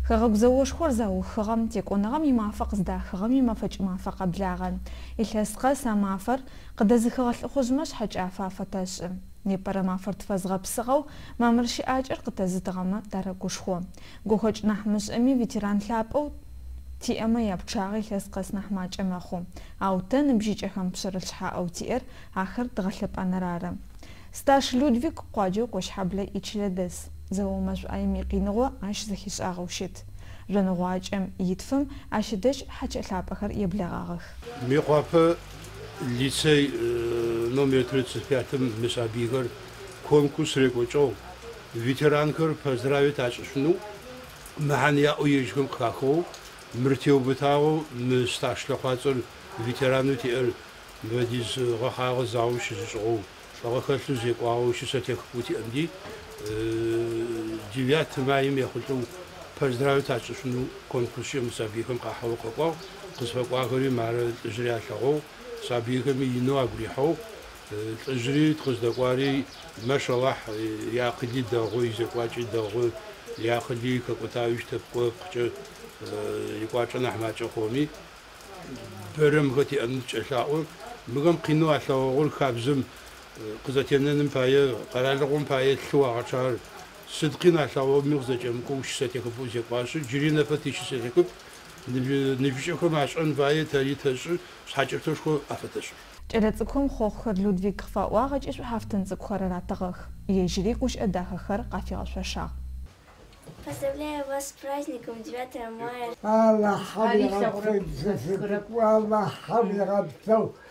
خغزوش خورزاو خغم تيكونغم يمافق زدا خغم يمافج مافق بلاغن إلهسقا سامافر قد زخغل خزمش حج عفافتاش نيبرا مافر تفزغ بسغو مامرشي آجر قد زدغم داركوش خو غوخج نحمش أمي فيتران لابو تي أما يبتشاغي لسقس نحماج أما خو أو تن بجيج أخم بشرلشحا أو تير آخر تغلب أنرارم ستاش لودفيك قواجو قوش حبلة إيشلدس زو مش أي ميقينغو عش زخيش أغوشيت رنغواج أم يدفم عشدش حاج ألعب أخر يبلغ ميقوافة ليسي نومير 35 مسابيغر конкурс рекочо ветеранкер поздравить ачшну махания уежком кахо мртио бутао мсташлахацол ветерану тер бадиз рахаго зауш жо шлагахлу зеквао шисатех пути анди 9 мая мехлу поздравить ачшну конкурсе مسابيغم кахо кахо кысфаквагори мара жряшаго سابيغم ينو агрихо تجري تخزدقواري ما شاء الله ياخذ دغو يزقواجي دغو ياخذ كقطاويش تبقى قچ يقواچنا حماچ خومي برم غتي انچلاو مغم قينو الاول خابزم قزاتينن باي قرالغون باي شوا اچار صدقين الاول مغزجم كوش ستيك بوزي قاش جرينا فتيش ستيك نفيشكم عشان باي تاري تش حاجتشكو افتش جلتكم خوخر لودفيك فواغج إيش بحفتن زكورة تغخ يجريك وش أداخر قافي شاشا. Поздравляю вас с праздником 9 мая. الله حبيب والله حبيب